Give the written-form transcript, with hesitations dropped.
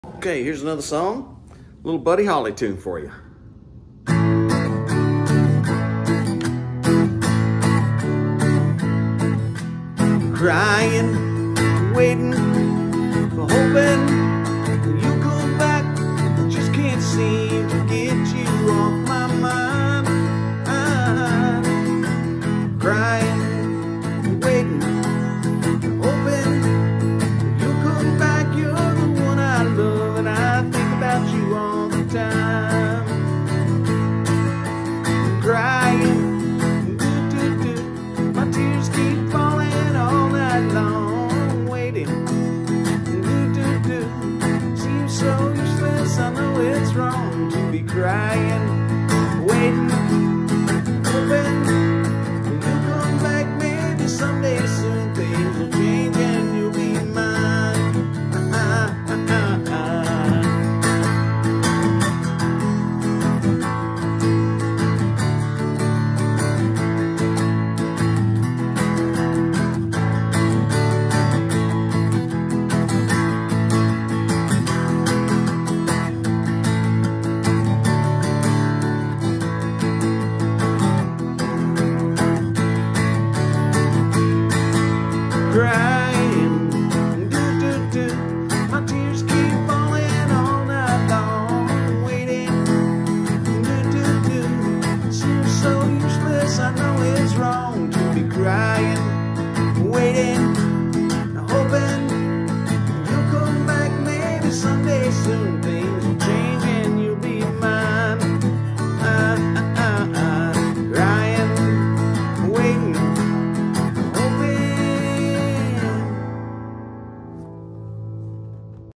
Okay, here's another song. A little Buddy Holly tune for you. Crying, waiting, hoping you come back. Just can't seem to get you off my mind. Crying, waiting, hoping you come back. You're the one I love, and I think about you all the time. Crying, my tears keep falling all night long. Waiting, seems so useless. I know it's wrong to be crying, waiting, hoping you come back. Maybe someday soon things will change and you'll be mine. Crying, my tears keep falling all night long. Waiting, seems so useless. I know it's wrong to be crying, waiting, hoping you'll come back. Maybe someday soon things will change.